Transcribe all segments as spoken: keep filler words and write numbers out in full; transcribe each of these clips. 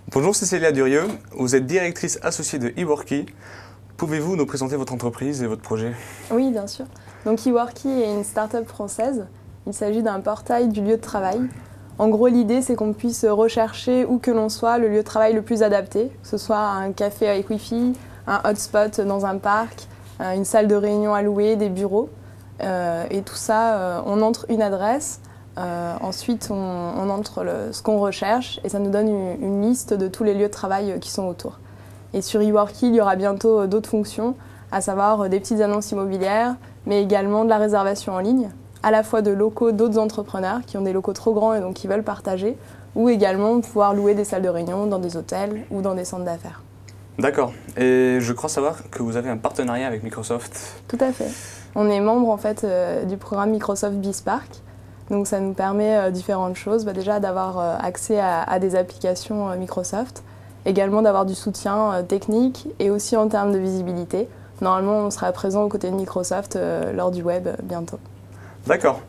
Bonjour Cécilia Durieux, vous êtes directrice associée de eWorky. Pouvez-vous nous présenter votre entreprise et votre projet? Oui, bien sûr. Donc eWorky est une start-up française. Il s'agit d'un portail du lieu de travail. En gros, l'idée, c'est qu'on puisse rechercher où que l'on soit le lieu de travail le plus adapté, que ce soit un café avec Wi-Fi, un hotspot dans un parc, une salle de réunion à louer, des bureaux. Euh, et tout ça, euh, on entre une adresse. Euh, ensuite, on, on entre le, ce qu'on recherche et ça nous donne une, une liste de tous les lieux de travail qui sont autour. Et sur eWorky, il y aura bientôt d'autres fonctions, à savoir des petites annonces immobilières, mais également de la réservation en ligne, à la fois de locaux d'autres entrepreneurs qui ont des locaux trop grands et donc qui veulent partager, ou également pouvoir louer des salles de réunion dans des hôtels ou dans des centres d'affaires. D'accord. Et je crois savoir que vous avez un partenariat avec Microsoft. Tout à fait. On est membre en fait euh, du programme Microsoft BeSpark. Donc ça nous permet euh, différentes choses. Bah, déjà d'avoir euh, accès à, à des applications euh, Microsoft, également d'avoir du soutien euh, technique et aussi en termes de visibilité. Normalement, on sera présent aux côtés de Microsoft euh, lors du web euh, bientôt. D'accord.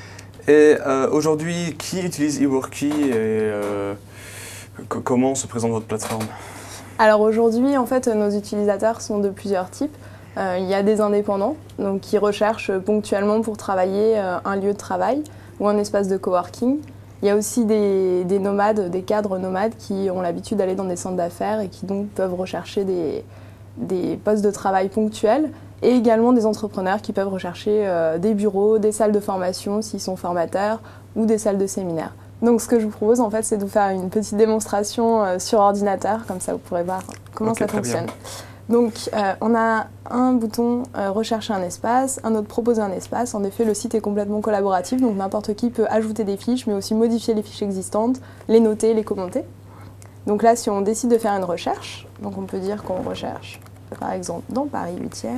Et euh, aujourd'hui, qui utilise eWorky et euh, comment se présente votre plateforme? Alors aujourd'hui, en fait, nos utilisateurs sont de plusieurs types. Euh, il y a des indépendants donc, qui recherchent ponctuellement pour travailler euh, un lieu de travail ou un espace de coworking. Il y a aussi des, des nomades, des cadres nomades qui ont l'habitude d'aller dans des centres d'affaires et qui donc peuvent rechercher des, des postes de travail ponctuels et également des entrepreneurs qui peuvent rechercher euh, des bureaux, des salles de formation s'ils sont formateurs ou des salles de séminaire. Donc ce que je vous propose en fait c'est de vous faire une petite démonstration euh, sur ordinateur, comme ça vous pourrez voir comment okay, ça fonctionne. Donc euh, on a un bouton euh, rechercher un espace, un autre proposer un espace. En effet, le site est complètement collaboratif, donc n'importe qui peut ajouter des fiches, mais aussi modifier les fiches existantes, les noter, les commenter. Donc là, si on décide de faire une recherche, donc on peut dire qu'on recherche, par exemple, dans Paris huitième.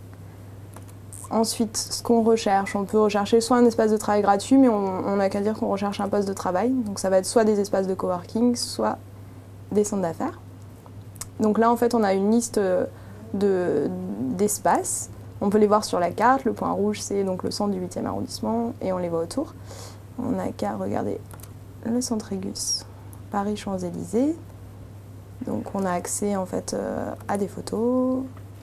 Ensuite, ce qu'on recherche, on peut rechercher soit un espace de travail gratuit, mais on n'a qu'à dire qu'on recherche un poste de travail. Donc ça va être soit des espaces de coworking, soit des centres d'affaires. Donc là, en fait, on a une liste de, d'espaces. On peut les voir sur la carte. Le point rouge, c'est donc le centre du huitième arrondissement et on les voit autour. On n'a qu'à regarder le centre Égus, Paris Champs-Élysées. Donc on a accès en fait euh, à des photos.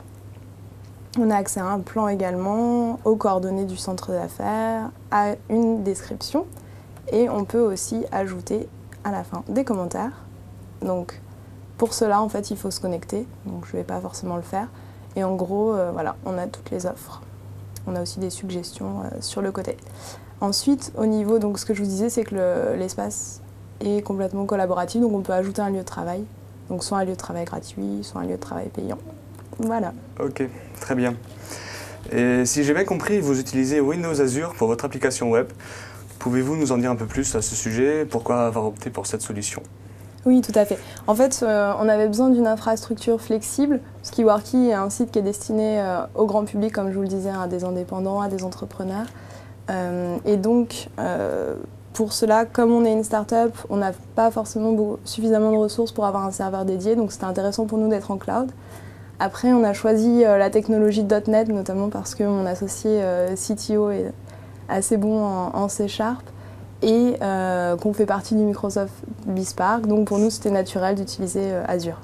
On a accès à un plan également, aux coordonnées du centre d'affaires, à une description. Et on peut aussi ajouter à la fin des commentaires. Donc, pour cela, en fait, il faut se connecter, donc je ne vais pas forcément le faire. Et en gros, euh, voilà, on a toutes les offres. On a aussi des suggestions euh, sur le côté. Ensuite, au niveau, donc ce que je vous disais, c'est que le, l'espace est complètement collaboratif, donc on peut ajouter un lieu de travail. Donc soit un lieu de travail gratuit, soit un lieu de travail payant. Voilà. Ok, très bien. Et si j'ai bien compris, vous utilisez Windows Azure pour votre application web. Pouvez-vous nous en dire un peu plus à ce sujet? Pourquoi avoir opté pour cette solution? Oui, tout à fait. En fait, euh, on avait besoin d'une infrastructure flexible, parce qu'eWorky est un site qui est destiné euh, au grand public, comme je vous le disais, à des indépendants, à des entrepreneurs. Euh, et donc, euh, pour cela, comme on est une start-up, on n'a pas forcément beaucoup, suffisamment de ressources pour avoir un serveur dédié, donc c'était intéressant pour nous d'être en cloud. Après, on a choisi euh, la technologie .NET, notamment parce que mon associé euh, C T O est assez bon en, en C Sharp. Et euh, qu'on fait partie du Microsoft BeSpark. Donc pour nous, c'était naturel d'utiliser euh, Azure.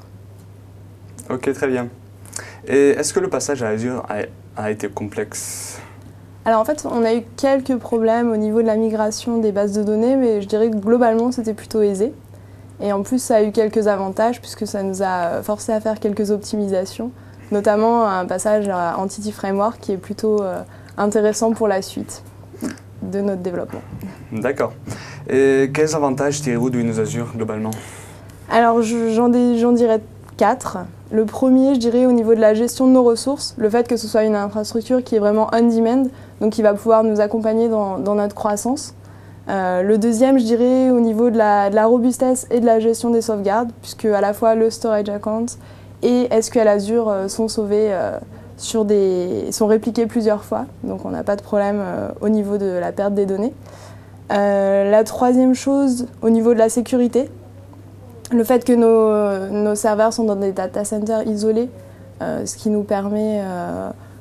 Ok, très bien. Et est-ce que le passage à Azure a, a été complexe? Alors en fait, on a eu quelques problèmes au niveau de la migration des bases de données, mais je dirais que globalement, c'était plutôt aisé. Et en plus, ça a eu quelques avantages, puisque ça nous a forcé à faire quelques optimisations, notamment un passage à Entity Framework qui est plutôt euh, intéressant pour la suite de notre développement. D'accord. Et quels avantages tirez-vous de Windows Azure globalement? Alors j'en, j'en dirais quatre. Le premier, je dirais au niveau de la gestion de nos ressources, le fait que ce soit une infrastructure qui est vraiment on-demand, donc qui va pouvoir nous accompagner dans, dans notre croissance. Euh, le deuxième, je dirais au niveau de la, de la robustesse et de la gestion des sauvegardes, puisque à la fois le storage account et S Q L Azure euh, sont sauvés euh, sur des, sont répliqués plusieurs fois, donc on n'a pas de problème euh, au niveau de la perte des données. Euh, la troisième chose, au niveau de la sécurité, le fait que nos, nos serveurs sont dans des data centers isolés, euh, ce qui nous permet euh,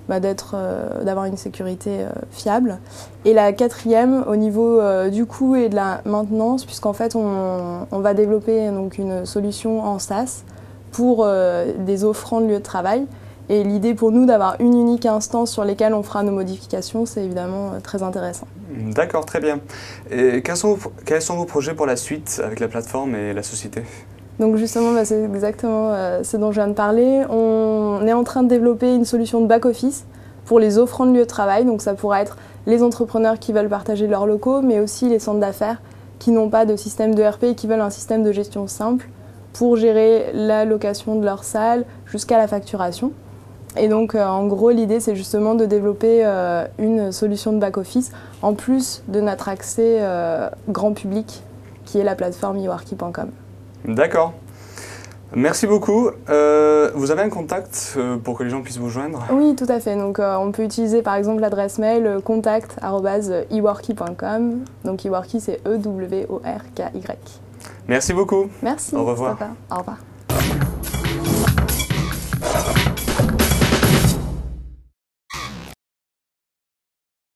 bah, d'être, euh, d'avoir une sécurité euh, fiable. Et la quatrième, au niveau euh, du coût et de la maintenance, puisqu'en fait, on, on va développer donc, une solution en SaaS pour euh, des offrants de lieux de travail. Et l'idée pour nous d'avoir une unique instance sur laquelle on fera nos modifications, c'est évidemment euh, très intéressant. D'accord, très bien. Et quels sont, vos, quels sont vos projets pour la suite avec la plateforme et la société ? Donc justement, bah, c'est exactement euh, ce dont je viens de parler. On est en train de développer une solution de back-office pour les offrants de lieux de travail. Donc ça pourra être les entrepreneurs qui veulent partager leurs locaux, mais aussi les centres d'affaires qui n'ont pas de système d'E R P et qui veulent un système de gestion simple pour gérer la location de leur salle jusqu'à la facturation. Et donc euh, en gros, l'idée c'est justement de développer euh, une solution de back-office en plus de notre accès euh, grand public qui est la plateforme e worky point com. D'accord. Merci beaucoup. Euh, vous avez un contact euh, pour que les gens puissent vous joindre ? Oui, tout à fait. Donc, euh, on peut utiliser par exemple l'adresse mail euh, contact arobase e worky point com. Donc, eworky, c'est E W O R K Y. Merci beaucoup. Merci. Au revoir. Christopher. Au revoir.